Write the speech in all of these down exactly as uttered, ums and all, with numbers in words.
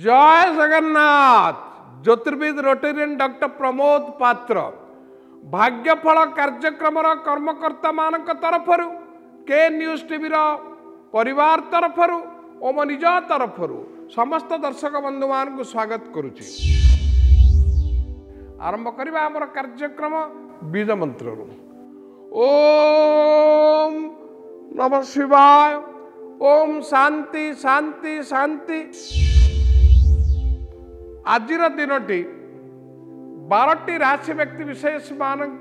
जय जगन्नाथ। ज्योतिर्विद Rotarian doctor Pramod Patra भाग्यफल कार्यक्रम कर्मकर्ता मान तरफ के न्यूज टीवी परिवार तरफ और मो निज तरफ समस्त दर्शक बंधु मान को स्वागत करुच्ची। आरंभ करवा आमर कार्यक्रम बीज मंत्र ओम नमः शिवाय। ओम शांति शांति शांति। आज दिनटी बारटी राशि व्यक्ति विशेष मान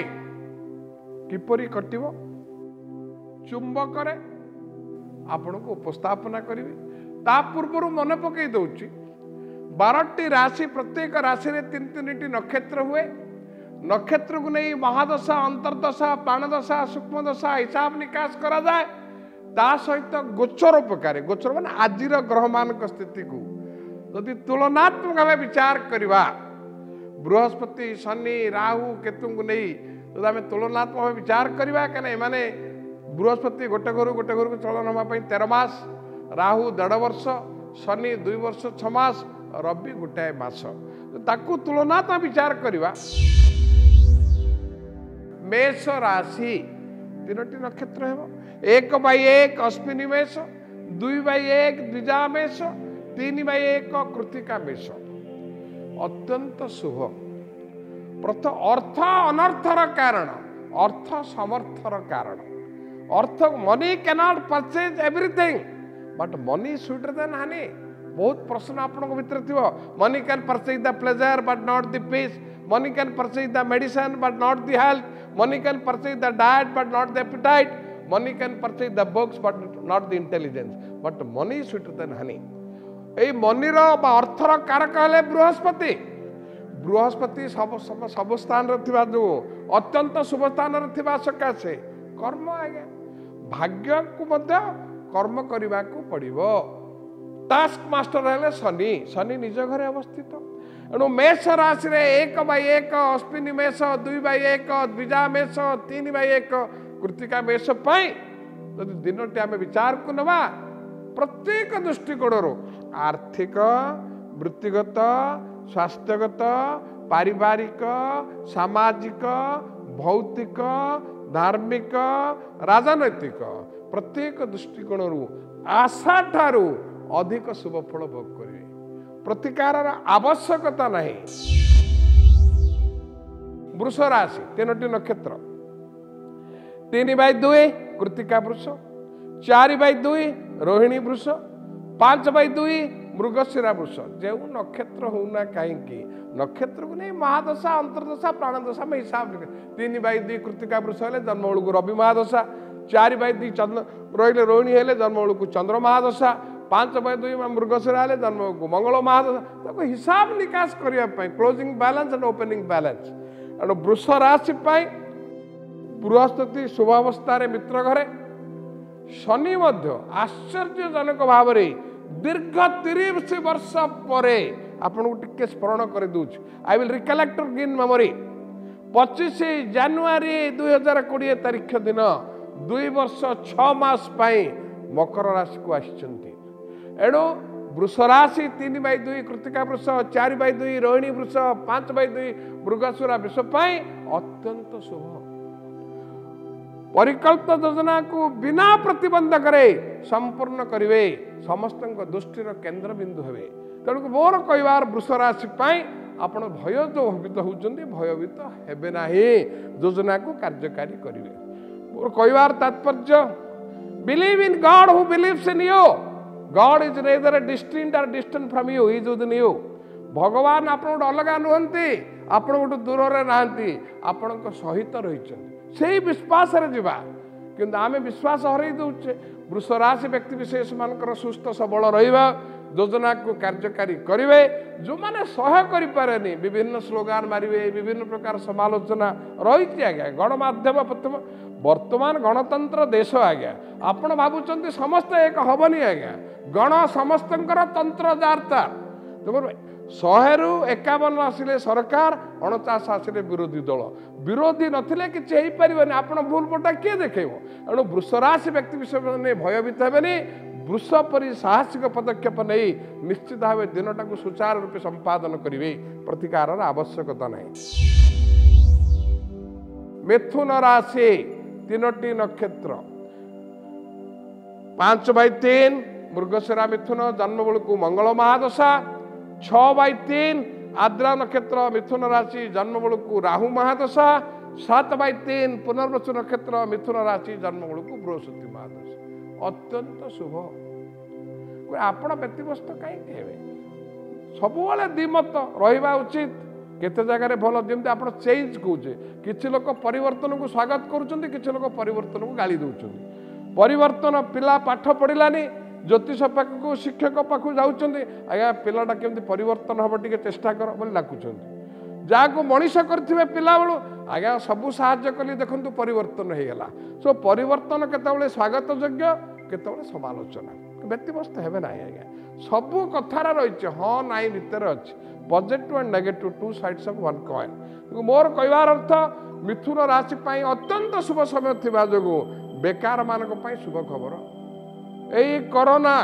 किपरि कटिव चुंबक आपण को उपस्थापना करी ता पूर्व मन पकई दौची बारटी राशि प्रत्येक राशि रे तीन तीन टी नक्षत्र हुए। नक्षत्र को नहीं महादशा अंतर्दशा प्राणदशा सूक्ष्म दशा हिसाब निकास करा जाए। ता सहित गोचर प्रकार गोचर मान आज ग्रह मान स्थिति को यदि तुलनात्मक भाव विचार करवा बृहस्पति शनि राहु केतु को नहीं यदि आम तुलनात्मक भाव विचार करवा कहीं माने बृहस्पति गोटे घर गोटे घर को चलन होगा तेरह मास, राहु देढ़ वर्ष, शनि दुई वर्ष छमास, रवि गोटाए मास ताकू तुलनात्मक विचार करवा। मेष राशि तीनोटी नक्षत्र है एक बाई एक अश्विनी मेष, दुई बाई एक द्विजा मेष, तीन बाई एक कृतिका मेष। अत्यंत शुभ। प्रथम अर्थ अनर्थर कारण, अर्थ समर्थर कारण। अर्थ money cannot purchase everything but money sweeter than honey. बहुत प्रश्न आपन भितर थियो money can purchase the pleasure but not the peace, money can purchase the medicine but not the health, money can purchase the diet but not the appetite, money can purchase the books but not the intelligence but money sweeter than honey. ए मनीर अर्थर कारक है बृहस्पति। बृहस्पति सब सब स्थान जो अत्यंत शुभ स्थान सकाशे कर्म आज्ञा भाग्य को मध्य कर्म करने को पड़ो। टास्क मास्टर है शनि, शनि निज घर अवस्थित। एणु मेष राशि रे एक बाई एक अश्विनी मेष, दुई बाई एक द्विजा मेष, तीन बाई एक कृतिका मेष यदि दिनटी आम विचार को नवा प्रत्येक दृष्टिकोण आर्थिक वृत्तिगत स्वास्थ्यगत पारिवारिक सामाजिक भौतिक धार्मिक राजनैतिक प्रत्येक दृष्टिकोण आशा ठारू अधिक शुभ फल भोग करेंगे। प्रतिकार आवश्यकता नहीं। वृष राशि तीनोटी नक्षत्र तीन बाई दुई कृतिका वृष, चार बाई दुई रोहिणी वृष, पांच बाई दुई मृगशिरा वृष। जो नक्षत्र होना कहीं नक्षत्र को नहीं महादशा अंतर्दशा प्राणदशा में हिसाब तीन बाई दुई कृतिका वृष है जन्म बेलू रवि महादशा, चार बाई दुई चंद्र रही रोहिणी है जन्म बेलू चंद्र महादशा, पांच बाई दुई मृगशिरा है जन्म को मंगल महादशा। तो हिसाब निकास करने closing balance and opening balance. एणु वृष राशि बृहस्पति शुभावस्था मित्र घरे, शनि आश्चर्यजनक भाव दीर्घ तीस वर्ष पर आपन टिके स्मरण कर दूच। I will recollect in memory पच्चीस जनवरी दुई हजार कोड़े तारीख दिन दुई वर्ष छमास मकर राशि को आसचंती। एणु वृष राशि तीन बाई दुई कृतिका वृष, चार बाई दुई रोहिणी वृष, पांच बाई दुई मृगशिरा वृष अत्यंत शुभ। परिकल्पित योजना को बिना प्रतिबंधक संपूर्ण करेंगे समस्त दृष्टिर केन्द्र बिंदु हे। तेणुक मोर कहबार वृष राशि आपण भय जो भवित होती भयभीत हेबे ना योजना को कार्यकारी करेंगे। मोर कहबार तात्पर्य believe in God who believes in you. God is neither distinct or distant from you, he is within you. भगवान आपण अलग नुहति, आपण गोटे दूर नहांती, आपण सहित रही से विश्वास रे जीवा किंतु आमे विश्वास हरई दउचे। वृष राशि व्यक्ति विशेष मानकर सुस्थ सबल रहिबा योजना को कार्यकारी करेंगे। जो माने सहाय करि पारेनी विभिन्न स्लोगान मारिबे, विभिन्न प्रकार समालोचना रही आज्ञा गणमाध्यम प्रथम वर्तमान गणतंत्र देश आज्ञा आपण भावुचंती समस्त एक हबनी आज्ञा गण समस्तंकर तंत्र जारता। तुम शहेरु एकावन आसिले सरकार, अणचाश आसिले विरोधी दल। विरोधी नथिले किछि हेई परिबनी, आपण भूल पटा किए देखेबो। एणु वृष राशि व्यक्ति विशेष भयभीत हेबेनी। वृष परी साहसिक पदक्षेप नहीं निश्चित भाव दिनटा को सुचारू रूपे संपादन करेंगे प्रतिकार आवश्यकता नहीं। मिथुन राशि तीनोटी नक्षत्र पांच बै तीन मृगशिरा मिथुन जन्म बेलू मंगल महादशा छ बै तीन आद्रा नक्षत्र मिथुन राशि जन्म बेलू राहु महादशा सात बै तीन पुनर्वसु नक्षत्र मिथुन राशि जन्म बेलू बृहस्पति महादशा अत्यंत शुभ। आपण व्यक्तिगत कहीं सबुले दिमत रहा उचित केते जगह भल जमी आप चेंज कौचे किसी लोक परिवर्तन को स्वागत करुँच किसी लोक परिवर्तन को गाली दौरान परिवर्तन पिला पाठ पढ़लानी ज्योतिष पाखक शिक्षक पाखक जाऊँच आज्ञा पिलाटा केमती परिवर्तन हम टे चेष्टा कर बोली डाकुंट जहाँ को मनीष करें पिला बेलू आज्ञा सबू साहाय्य कली देखु परिवर्तन हो गला सो परिवर्तन केतबेले स्वागत योग्य केतबेले समालोचना व्यक्तिगत हेबे ना आज्ञा सबू कथार रही हाँ नाई भितर अच्छे positive and negative two sides of one coin. मोर कहवार अर्थ मिथुन राशि अत्यंत शुभ समय थिबा जोगु बेकार मानक पई शुभ खबर एई कोरोना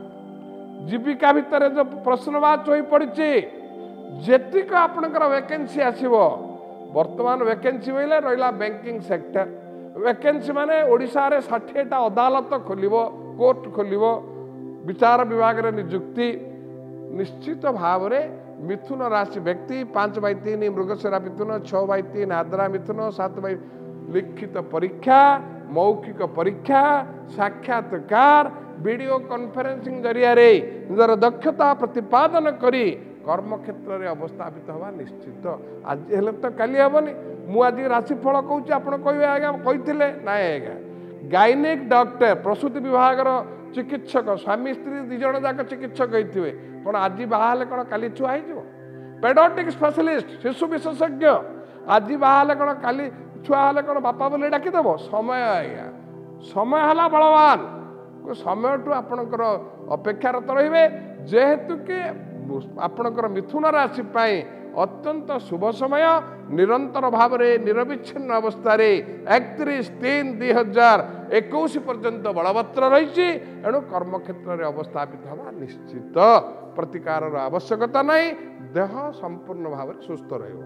जीविका भितर जो प्रश्नवाच हो पड़ी जेतिक आपणकर वैकेंसी आसीबो वर्तमान वैकेंसी बोले रहा बैंकिंग सेक्टर वैकेंसी माने ओडिशा रे षाठिएटा अदालत खोलिबो कोर्ट खोलिबो विचार विभाग रे नियुक्ति निश्चित भाव रे मिथुन राशि व्यक्ति पांच बै तीन मृगशिरा मिथुन छ बै तीन आद्रा मिथुन सात बै लिखित परीक्षा मौखिक परीक्षा साक्षात्कार वीडियो कॉन्फ्रेंसिंग जरिया रे निजर दक्षता प्रतिपादन करी कर्म क्षेत्र में अवस्थापित हवा निश्चित आज हेले तो काली हेनी मुझे राशिफल कहूँ आप कहे आज्ञा कही ना आज्ञा गाइनिक डॉक्टर प्रसूति विभाग चिकित्सक स्वामी स्त्री दिज जाक चिकित्सक होते कौन आज बाहर कौन काली छुआ हो पेडोटिक स्पेशलिस्ट शिशु विशेषज्ञ आज बाहर कौन काली छुआ हेल्ले कौन बापा बोले डाकिदेव समय आज्ञा समय है बलवान समय ठू आपणकर अपेक्षारत रे जेहेतु कि आपणकर मिथुन राशि अत्यंत शुभ समय निरंतर भाव में निरविच्छिन्न अवस्था एकतीस तीन दुई हजार एक पर्यंत बलवत्तर रही एणु कर्म क्षेत्र में अवस्थापित हवा निश्चित प्रतिकार आवश्यकता नहीं देह संपूर्ण भाव में सुस्थ रहिबो।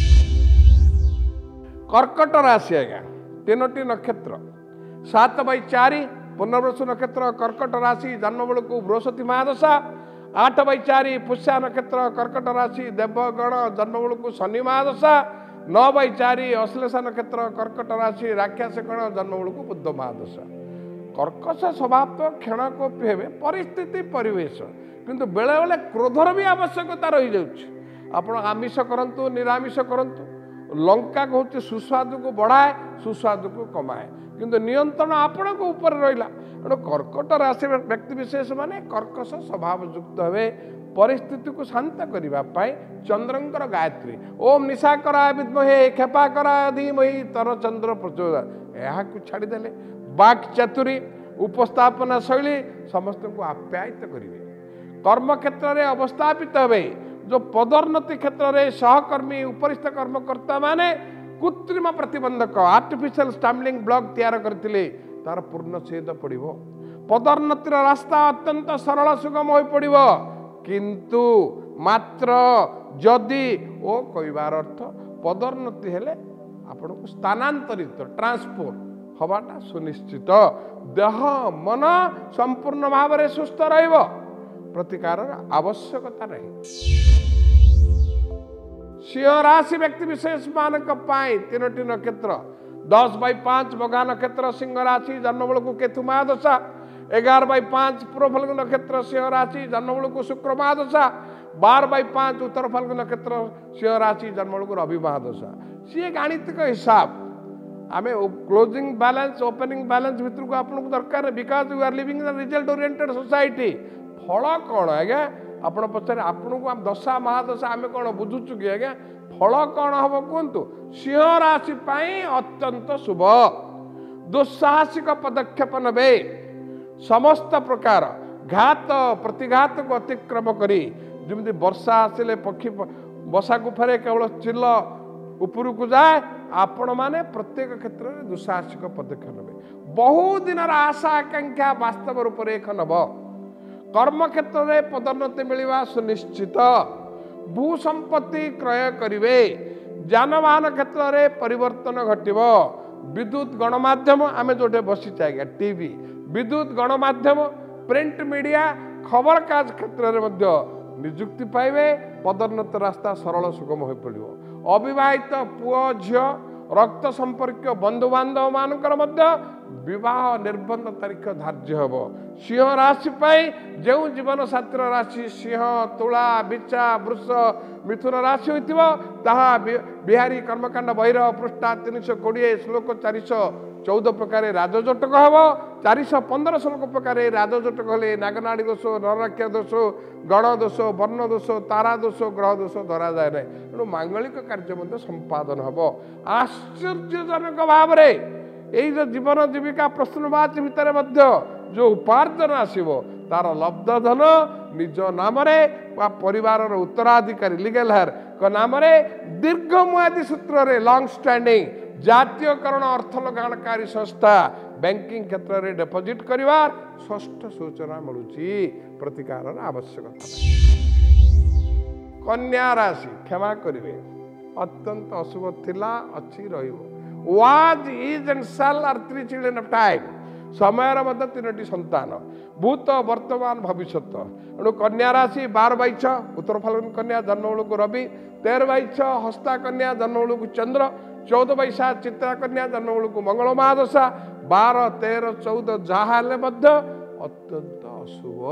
कर्कट राशि आज्ञा तीनोटी नक्षत्र सात बै चार पुनर्वसु नक्षत्र कर्कट राशि जन्म बेलू बृहस्पति महादशा आठ बै चार पुष्या नक्षत्र कर्कट राशि देवगण जन्म बेलू शनि महादशा नौ बै चार अश्लेषा नक्षत्र कर्कट राशि राक्षस गण जन्म बेलू बुध महादशा। कर्कश स्वभाव तो क्षणकोपी हे परिस्थिति परिवेश किंतु बेले बेले क्रोधर भी आवश्यकता रही जाउछि आपण आमिष करंतु निरामिष करंतु लंका को हूँ सुस्वादु को बढ़ाए सुस्वादु को कमाए किंतु नियंत्रण आपण को ऊपर रहा एणु कर्कट राशि व्यक्ति विशेष माने कर्कश स्वभाव युक्त हे परिस्थिति को शांत करने चंद्रंकर गायत्री ओम निशाकरा विद्महे खेपाकरा धीमहि तर चंद्र प्रचोदयात् यह छाड़देले बाक चातुरी उपस्थापना शैली समस्त को आप्यायित करेंगे कर्म क्षेत्र में अवस्थापित हे जो पदोन्नति क्षेत्र में सहकर्मी उपरिस्थ कर्मकर्ता माने कृत्रिम प्रतिबंधक आर्टिफिशियल स्टाम्बलिंग ब्लॉक तैयार करथिले तार पूर्ण छेद पड़िबो पदोन्नतिर रास्ता अत्यंत सरल सुगम हो पड़िबो किंतु मात्र जदि ओ कहबार अर्थ पदोन्नति हेले आपण को स्थानांतरित ट्रांसपोर्ट हवाटा सुनिश्चित देह मन संपूर्ण भाव में सुस्थ रहिबो प्रतिकार आवश्यकता नहीं। सिंह राशि व्यक्ति विशेष मानक तीनोटी नक्षत्र दस बै पांच बगा नक्षत्र सिंह राशि जन्म बेलू केतु महादशा एगार बै पांच पूर्व फाल्गु नक्षत्र सिंह राशि जन्म बेलू शुक्र महादशा बार बै पांच उत्तर फाल्गु नक्षत्र सिंह राशि जन्म बेलू रवि महादशा सी गाणितिक हिसाब आम क्लोजिंग बैलेंस ओपनिंग बैलेंस भितर को आपको दरकार because you are living in result oriented society फल कौन आज्ञा आपण पचारे आपन को दशा महादशा आम कौन बुझुचु कि आज्ञा फल कौन हम कहतु सिंह राशि अत्यंत शुभ दुस्साहसिक पदक्षेप ने समस्त प्रकार घात प्रतिघात को अतिक्रम करी जमी वर्षा आसिले पक्षी बसा गुफारे केवल चिल उपरकू जाए आपण माने प्रत्येक क्षेत्र में दुस्साहसिक पदक्षेप ने बहुत दिन आशा आकांक्षा वास्तव रूप रेख नब कर्म क्षेत्र में पदोन्नति मिलवा सुनिश्चित भू संपत्ति क्रय करिवे जानवाहन क्षेत्र में परिवर्तन घटिव विद्युत गणमाध्यम आम जो बसी आज्ञा टीवी विद्युत गणमाध्यम प्रिंट मीडिया खबर काज क्षेत्र में निजुक्ति पाइबे पदोन्नत रास्ता सरल सुगम हो पड़ो अविवाहित पुओ झील रक्त संपर्क बंधुबांधव मानकर मध्य विवाह निर्बंध तारीख धार्य हम सिंह राशि जो जीवन साथी राशि सिंह तुला बिचा वृष मिथुन राशि होता बिहारी कर्मकांड बहिर पृष्ठा तीन सौ कोड़े श्लोक चार चौदह प्रकार राजजोटक हम चार सौ पंद्रह श्लोक प्रकार राजजोटक हेले नागनाड़ी दोष नरराख्या दोष गण दोष वर्ण दोष तारा दोष ग्रह दोष धरा जाए ना तेणु मांगलिक कार्य संपादन हम आश्चर्यजनक भाव यही जो जीवन जीविका प्रश्नवाच भितर जो उपार्जन आसो तार लब्ध धन निज नाम परिवार उत्तराधिकारी लीगल हेयर को नाम दीर्घ मुआदी सूत्र रे लॉन्ग स्टैंडिंग जातीयकरण अर्थ लगाणकारी संस्था बैंकिंग क्षेत्र में डिपोजिट करिवार षष्ठ सूचना मिलूची प्रतिकार आवश्यकता कन्या राशि क्षमा करिवे अत्यंत अशुभ थिला अच्छी रहिबो was is and shall are three children of time समय मध्य तीन संतान भूत वर्तमान भविष्य एणु कन्या राशि बार बाईछ उत्तर फाल्गुन कन्या जन्म बेलू रवि तेरह बाईछ हस्ता कन्या जन्म बेलू चंद्र चौदह बैसा चित्रा कन्या जन्म बेलू मंगल महादशा बार तेरह चौदह जहाँ अत्यंत अशुभ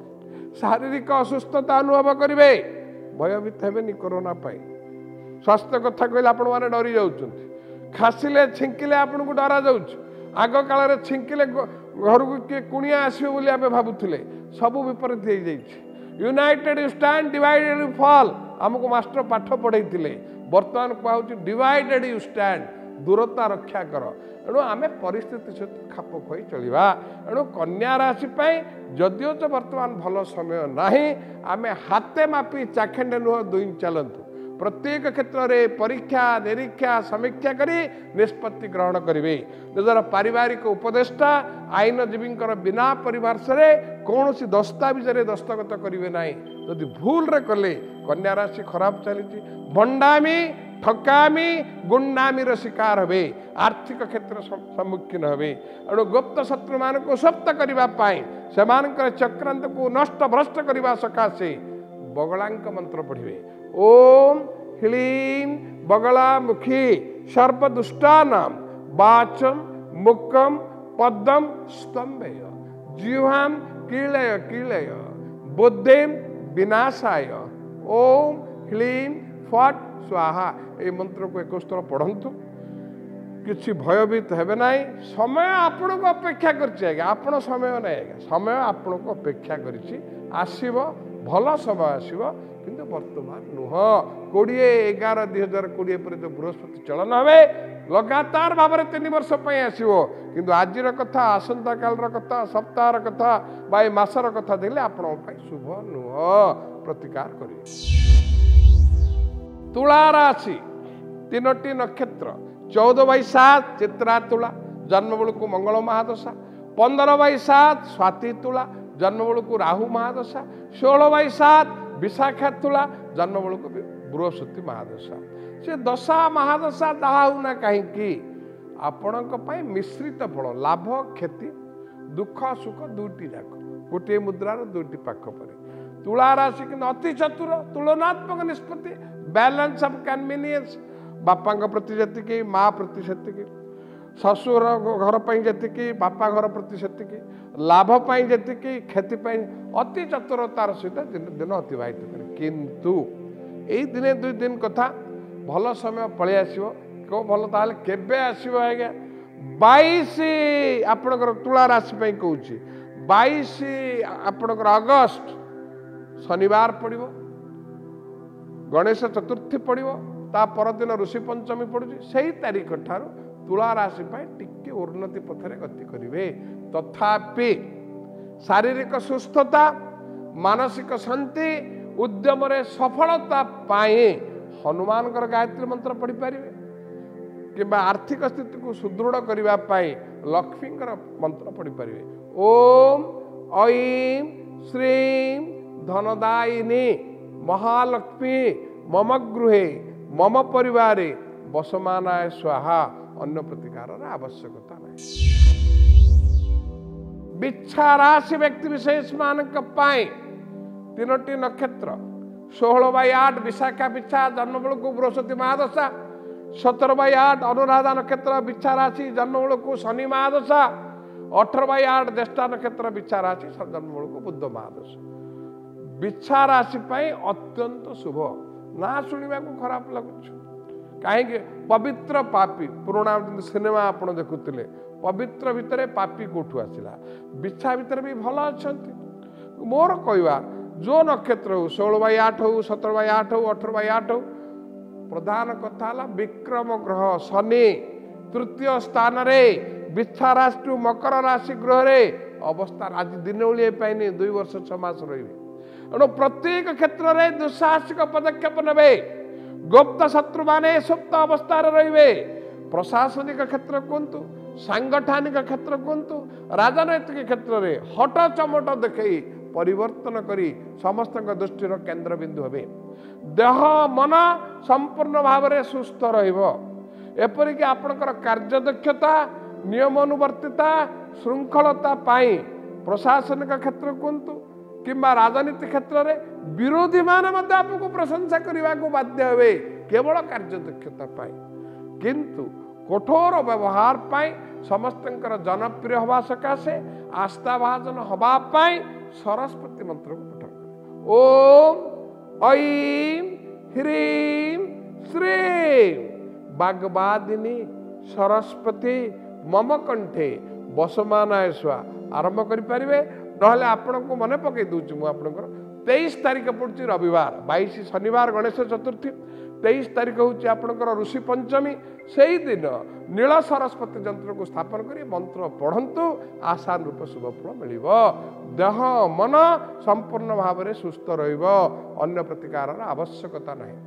शारीरिक असुस्थता अनुभव करेंगे भयभीत हेनी कोरोना स्वास्थ्य कथा कहले आपण मैंने डरी जाऊँ खासिले छिंकिले आपन को डरा जाऊँ आग काल छिंकिले घर को किए कुणिया आसवे बोली आमे भाबुथिले सबु विपरीत हो जाइए united you stand divided you fall आमको मास्टर पाठ पढ़ाई बर्तमान कहूँ डिवाइडेड यू स्टैंड दूरता रक्षा कर एणु आम परिस्थिति सहित खाप खुई चलवा एणु कन्या राशि जदिओ तो बर्तमान भल समय ना आम हाथे मापी चाखेंडे नुह दुई चलतु प्रत्येक क्षेत्र में परीक्षा निरीक्षा समीक्षा करी निष्पत्ति ग्रहण करेंगे निजर पारिवारिक उपदेष्टा आईनजीवी बिना परिवार से कौन सी दस्तावेज दस्तखत करेंगे ना जदि भूल रे कले कन्या राशि खराब चली भंडामी ठकामी गुंडामीर शिकार हे आर्थिक क्षेत्र सम्मुखीन हे एणु गुप्त शत्रु मान सप्त करने चक्रांत को नष्ट भ्रष्ट करने सकाशे बगलांक मंत्र पढ़िए ओम ह्लीं बगलामुखी सर्वदुष्टानां वाचम मुक्कम पद्म स्तंभय जिह्वां कीलय कीलय बुद्धिं विनाशाय ओम ह्लीं फट स्वाहा ये मंत्र को एक स्तर पढ़ंतु किसी भयभीत हेबे नाई समय आपण को अपेक्षा कर आपण समय ना समय आपण को अपेक्षा कर भल समय आसो किंतु वर्तमान नुह कोड़े एगार दुई हजार कोड़े पर जो बृहस्पति चलन हे लगातार भाव में तीन वर्ष आसो किंतु आज कथा आसंता काल कथा सप्ताह कथा बा मसर कथा देले आपण शुभ नुह प्रतिकार करें तुला राशि तीनोटी नक्षत्र चौदह बै सात चित्रा तुला जन्म बेलू मंगल महादशा पंद्रह बै सात स्वाति तुला जन्म बेलू राहु महादशा षोल बै सात विशाखा तुला जन्म बेलू बृहस्पति महादशा से दशा महादशा जहाँ होना कहीं आपण मिश्रित फल लाभ क्षति दुख सुख दुईटी जाक गोटे मुद्रार दुईटी पाख पर तुला राशि कि अति चतुर तुलनात्मक निष्पत्ति बैलेंस ऑफ कन्वीनियंस बापा प्रति जी माँ प्रति जी ससुर घर जी बापा घर प्रति जी लाभपाई जी क्षति अति चतुरतार सहित दिन दिन अतिवाहित करें किंतु यही दिने दुई दिन कथा भल समय पलि आसो कौ भल ताल केबे आसो आज्ञा बाईस आपणकर तुला राशि कहूँ बाईस आपणकर अगस्ट शनिवार पड़ो गणेश चतुर्थी पड़ो ता परदिन ऋषि पंचमी पड़ुची से तारीख ठार तुला राशि टिके उन्नति पथरे गति करेंगे तथापि शारीरिक सुस्थता मानसिक शांति उद्यम सफलता पाए हनुमान गायत्री मंत्र पढ़ी पारे किंबा आर्थिक स्थिति को सुदृढ़ करने लक्ष्मी मंत्र पढ़ी पारे। ओम ऐं श्रीं धनदायिनी महालक्ष्मी मम गृहे मम परिवारे वसमानाय स्वाहा। अन्य प्रतिकार आवश्यकता नहीं। बिच्छा राशि व्यक्ति विशेष मान तीनोटी नक्षत्र षोह बै आठ विशाखा बिच्छा जन्म बेलू को बृहस्पति महादशा, सतर बै आठ अनुराधा नक्षत्र बिच्छा राशि जन्म बेलू को शनि महादशा, अठर बै आठ ज्येष्ठा नक्षत्र बिच्छा राशि जन्म बेलू को बुध महादशा। बिच्छा राशि अत्यंत शुभ ना शुणा को खराब लगुच कहीं पवित्र पापी पुराणा सिनेमा आप देखुले पवित्र भितर पापी कौटू आसला बिच्छा भितर भी भल अच्छा। मोर कहवा जो नक्षत्र हो षोह बै आठ हो सतर बै आठ हो अठर बै आठ हो प्रधान कथा विक्रम ग्रह शनि तृतीय स्थान रे बिच्छा राशि मकर राशि ग्रह रे अवस्था आज दिन ओलिए पाइनि दुई वर्ष छमास रे एणु प्रत्येक क्षेत्र में दुस्साहसिक पदक्षेप ने गुप्त शत्रु माने सुप्त अवस्था रे प्रशासनिक क्षेत्र कहतु सांगठनिक क्षेत्र कहतु राजनैतिक क्षेत्र में हट चमट देखई परिवर्तन करी समस्त दृष्टिर केन्द्र बिंदु हे। देह मन संपूर्ण भाव में सुस्थ रपरिक आपणकर कार्यदक्षता नियमानुवर्तिता श्रृंखलता प्रशासनिक क्षेत्र कहतु किंबा राजनीति क्षेत्र में विरोधी माने मध्य आपको प्रशंसा करने को बाध्य हुए केवल कार्यदक्षता किंतु कठोर व्यवहार पाई समस्त जनप्रिय हवा सकाशे आस्था भाजन हवापाई सरस्वती मंत्र को पठन करें। ओम ऐं ह्रीं श्रीं वाग्वादिनी सरस्वती मम कंठे वसमानाय स्वा आरंभ करें। नहले आपण को मन पकई दूची मुझे तेईस तारीख पड़ुची रविवार बाईस शनिवार गणेश चतुर्थी तेईस तारीख हूँ आपणकर ऋषि पंचमी से ही दिन नील सरस्वती यंत्र को स्थापन कर मंत्र पढ़ंतु आसान रूप शुभ फल मिल देह मन संपूर्ण भाव में सुस्थ रन्न प्रतिकार आवश्यकता नहीं।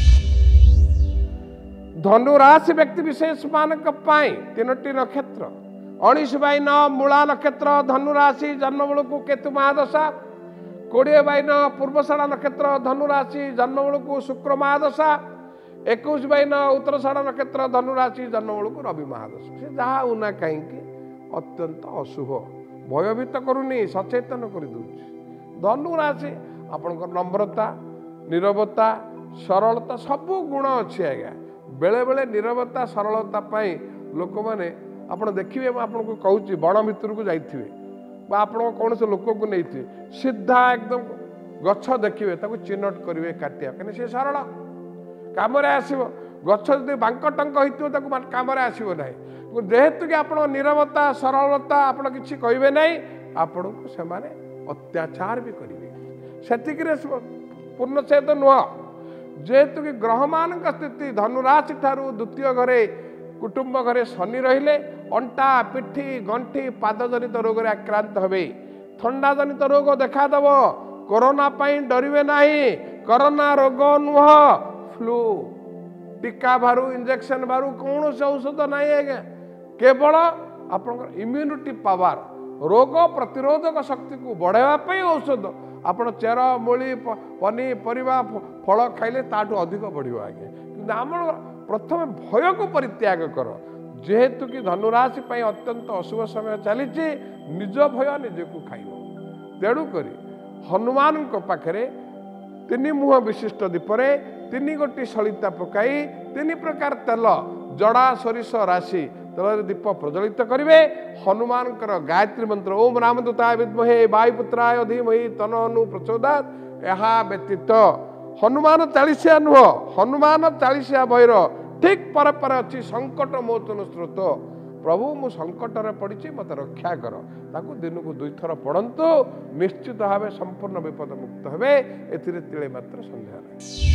धनु राशि व्यक्ति विशेष मान तीनोटी नक्षत्र उन्नीस बै नौ मूला नक्षत्र धनु राशि जन्म बेलू को केतु महादशा, कोड़े बै नौ पूर्वषाढ़ा नक्षत्र धनु राशि जन्म बेलू को शुक्र महादशा, इक्कीस बै नौ उत्तरषाढ़ा नक्षत्र धनु राशि जन्म बेलू को रवि महादशा। से जहाँ होना कहीं अत्यंत अशुभ भयभीत करूनी सचेतन कर धनु राशि आपंकर नम्रता निरवता सरलता सबू गुण अच्छी आज्ञा बेले बेले निरवता सरलता लोक मैंने आप देखिए आपको कहूँ बण भितर को जाइए आप कौन से लोक को नहीं सीधा एकदम गछ देखिए चिन्हट करेंगे काटिया कहीं सी सरल कम आसो गछ जो बांक टंक होता कम आसो ना जेहेतु कि आप निरवता सरलता आप कि कहे ना आपण को से अत्याचार भी करेंगे से पूर्ण से तो नुह जेहेतु कि ग्रह मान स्थिति धनुराशि ठारू द्वितीय घरे कुटुंब घरे शनि रहिले अंटा पिठी गंठी पाद जनित रोग रे आक्रांत हे थंडा जनित रोग देखादेव कोरोना डरवे नहीं कोरोना रोग नुह फ्लू टीका बारू इंजेक्शन बारू कौन से औषध ना केवल आप इम्यूनिटी पावर रोग प्रतिरोधक शक्ति को बढ़ावाई औषध आप चेर मूली पनीपरिया फल खाइले ताठू अधिक बढ़ आगे कि आम प्रथम भय को परित्याग कर जेहेतु कि धनुराशि अत्यंत अशुभ समय चली निज भय निजे को खाइब तेणुक हनुमान पाखे तीन मुह विशिष्ट दीपरे तीन गोटी सलिता पकाई तीन प्रकार तेल जड़ा सोरिष राशि तेल दीप प्रज्वलित करेंगे हनुमान गायत्री मंत्र ओम रामदूताय विद्महे वायुपुत्राय धीमहि तन्नो हनु प्रचोदयात् यहा व्यतीत हनुमान चालीसिया नुह हनुमान चालीसिया भैर ठीक पर पर अच्छी संकट मोचन स्रोत प्रभु मु संकट रे पड़ी मत रक्षा कर ताकू दिन को दुई थर पढ़ंतु निश्चित भाव संपूर्ण विपद मुक्त हे एतिरे मात्र संदेह नहीं।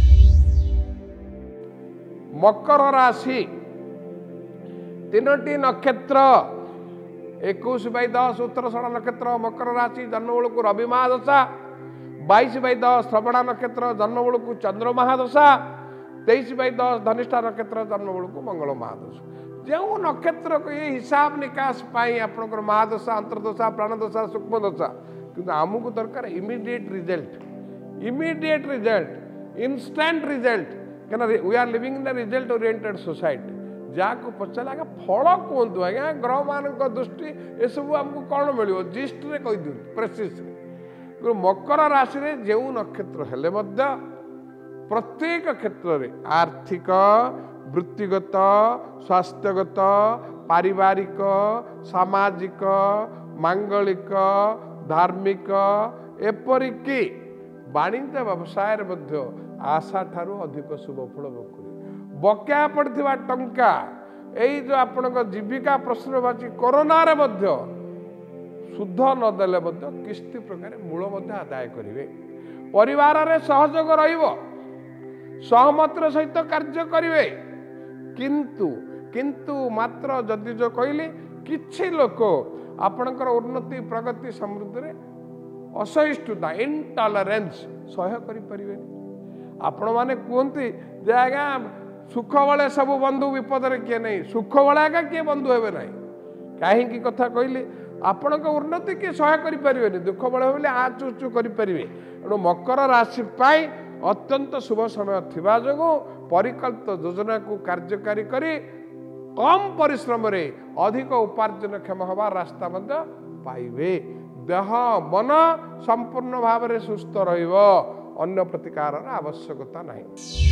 मकर राशि तीनोटी नक्षत्र इक्कीस बै दस उत्तरषाढ़ा नक्षत्र मकर राशि जन्म बेलू को रवि महादशा, बाईस बै दस श्रवणा नक्षत्र जन्म बेलू को चंद्र महादशा, तेईस बै दस धनिष्ठा नक्षत्र जन्म बेलू मंगल महादशा जो नक्षत्र को ये हिसाब निकास आपंकर महादशा अंतर्दशा प्राणदशा सूक्ष्म दशा कि आमको दरकार immediate result immediate result instant result क्या we are living in result oriented society जहाँ को पचारे आगे फल कहतु आज्ञा ग्रह मान दृष्टि ये सब आमको कौन मिले जिस्ट रे कही दिखाँ प्रेसीस मकर राशि में जो नक्षत्र हेले प्रत्येक क्षेत्र में आर्थिक वृत्तिगत स्वास्थ्यगत पारिवारिक सामाजिक मांगलिक धार्मिक एपरिक वाणिज्य व्यवसाय आशा ठारू अधिक शुभ फल भोग बकेया पड़ता टंका यही जो आपण जीविका प्रश्नवाची कोरोना रे मध्य शुद्ध नदेले किस्ती प्रकार मूल आदाय करेंगे परिवार रे सहयोग रहिबो सहमतर सहित कार्य करेंगे किंतु किंतु मात्र जदि जो कहली किछि लोक आपणकर उन्नति प्रगति समृद्धि रे असहिष्णुता इनटॉलरेंस सह्य करि परिबेनी आपण माने कहते जे आज्ञा सुख बेले सब बंधु विपद रे किए नहीं सुख बेले आज्ञा किए बंधु हेबे नहीं कहीं कहता कहली आपण उन्नति किए सहाय करें दुख बेले आ चू चू करें एणु मकर राशि पाई अत्यंत शुभ समय थिबा जो परिकल्पित योजना को कार्यकारी करी कम परिश्रम रे अधिक उपार्जन क्षम हवा रास्ता पाइबे देह मन संपूर्ण भाव में सुस्थ रहिबो अन्य प्रतिकार आवश्यकता नहीं।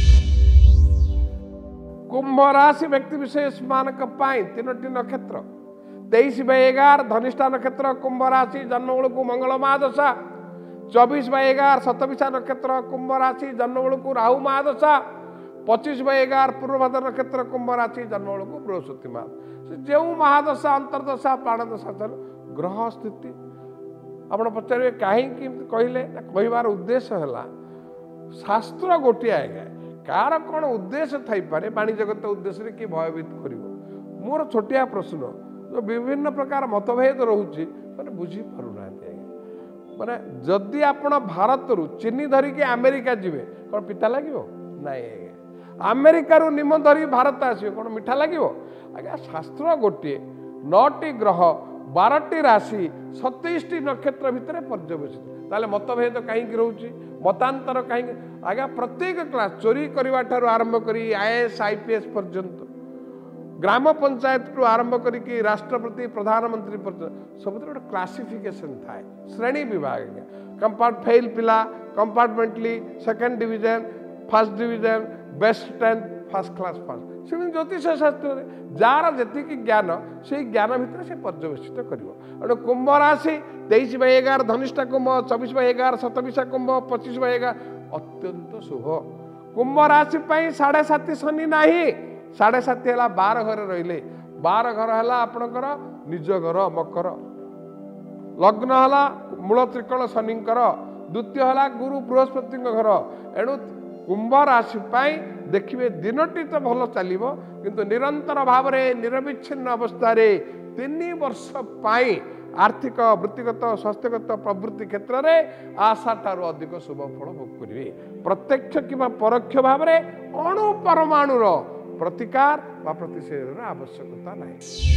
कुंभ राशि व्यक्ति विशेष मानक तीनोटी नक्षत्र तेईस बै एगार धनिष्ठा नक्षत्र कुंभ राशि जन्म बेलू मंगल महादशा चौबीस बै एगार सतविशा नक्षत्र कुंभ राशि जन्म बेलू राहु महादशा पच्चीस बै एगार पूर्वभाद्र नक्षत्र कुंभ राशि जन्म बेलू बृहस्पति महादशा जो महादशा अंतर्दशा प्राणदशा ग्रह स्थिति आप पचारे कहीं कहले कहबार उद्देश्य है शास्त्र गोटे आएगा कार कौन उद्देश्य थी पारे वाणिज्यगत उद्देश्य किए भयभीत कर मोर छोटिया प्रश्न जो विभिन्न प्रकार मतभेद रोचे मैंने बुझी पारना माने जदि आपण भारत रु चीनी धरिकी अमेरिका जीवे कौन पिता लगे नाई अमेरिका रु निम धरिकी भारत आसो कौन मिठा लगे आज्ञा शास्त्र गोटे नौटी ग्रह बारटी राशि सतैश नक्षत्र भितर पर्यवेसित ताले मतभेद कहीं रोचे मतांतर कहीं आज्ञा प्रत्येक क्लास चोरी करने ठार आरंभ करी आईएएस आईपीएस पर्यंत ग्राम पंचायत टू आरंभ करी राष्ट्रपति प्रधानमंत्री पर्यंत सब गोटे क्लासिफिकेशन थाए श्रेणी विभाग कंपार्ट फेल पिला compartmentally second division first division best tenth first class first से ज्योतिष शास्त्र जार जी ज्ञान से ज्ञान भितर से पर्यवेसित कर कुंभ राशि तेईस बै एगार धनिष्ठा कुंभ चौबीस बै एगार सतविशा कुंभ पच्चीस बै एगार अत्यंत शुभ कुंभ राशि साढ़े सात शनि ना साढ़े सात है बार घर रहिले बार घर है आपणकर निज घर मकर लग्न है मूल त्रिकोण शनिकर द्वितीय है गुरु बृहस्पति घर एणु कुंभ राशि देखिए दिनटी तो भल चलो किंतु निरंतर भाव में निरविच्छिन्न अवस्था तीन वर्ष पाई आर्थिक वृत्तिगत स्वास्थ्यगत प्रवृत्ति क्षेत्र में आशा ठारू अधिक शुभ फल भोग करेंगे प्रत्यक्ष कि परोक्ष भाव में अणु परमाणुर प्रतिकार व प्रतिषेध आवश्यकता नहीं।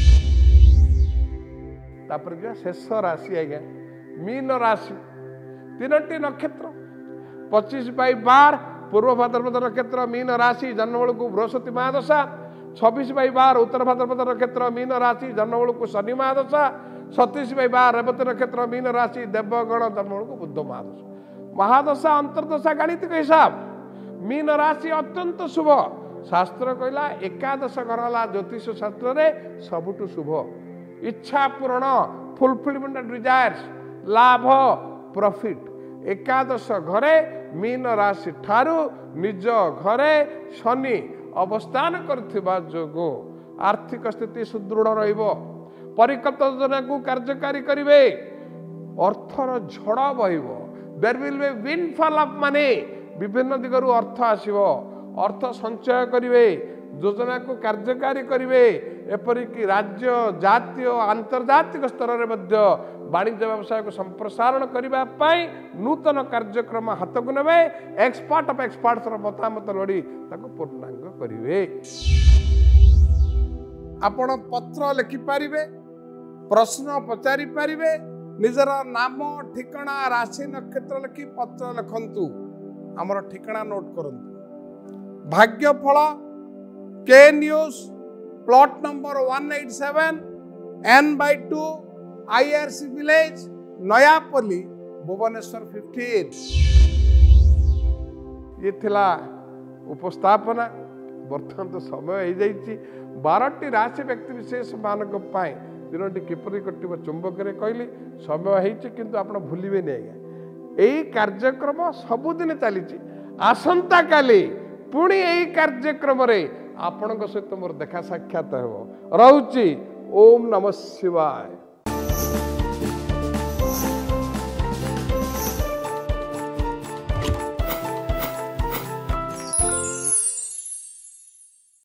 शेष राशि आज्ञा मीन राशि तीनोटी नक्षत्र पच्चीस बै बार पूर्व भाद्रपद नक्षत्र मीन राशि जन्म बेलू बृहस्पति महादशा छब्बीस बै बार उत्तर भाद्रपद नक्षत्र मीन राशि जन्म बेलू शनि महादशा सतीश बै बार रेवती नक्षत्र मीन राशि देवगण जन्म बेलू बुद्ध महादशा महादशा अंतर्दशा गणितिक हिसाब मीन राशि अत्यंत शुभ शास्त्र कहला एकादश घर है ज्योतिष शास्त्र रे सबुठु शुभ इच्छा पूर्ण फुलफिलमेंट डिजायर्स लाभ प्रॉफिट एकादश घरे मीन राशि ठारू निज घरे शनि अवस्थान करथिबा जोगो आर्थिक स्थिति सुदृढ़ रहिबो परिकल्पित योजना को कार्यकारी करिवे अर्थर झड़ बहिबो there will be windfall of money विभिन्न दिगरु अर्थ आसीबो अर्थ संचय करिवे योजना को कार्यकारी करिवे एपरिक राज्य जातीय आंतर्जातिक स्तर में वाणिज्य व्यवसाय को संप्रसारण करने नूतन कार्यक्रम हाथ को ने एक्सपर्ट ऑफ एक्सपर्ट्स मतामत लोड़ी पूर्णांग करेंगे। आपण पत्र लिखिपारे, प्रश्न पचारि पारे, निजर नाम ठिकाना राशि नक्षत्र लिखि पत्र लिखंतु, आमर ठिकाना नोट करंतु। भाग्यफल के news plot number one eight seven N by two IRC village Nayapalli Bhubaneswar fifteen. ये थिला उपस्थापना। बर्तमान तो समय हो जाइए बारटी राशि व्यक्ति विशेष मानक दिनटी किपरि कटिब चुंबक कहली समय हो आप भूलिए नहीं आज्ञा। यही कार्यक्रम सबुदिन चली आसंता काली पुणी यही कार्यक्रम आपण सहित मोर देखा साक्षात हो। रोची ओम नमः शिवाय।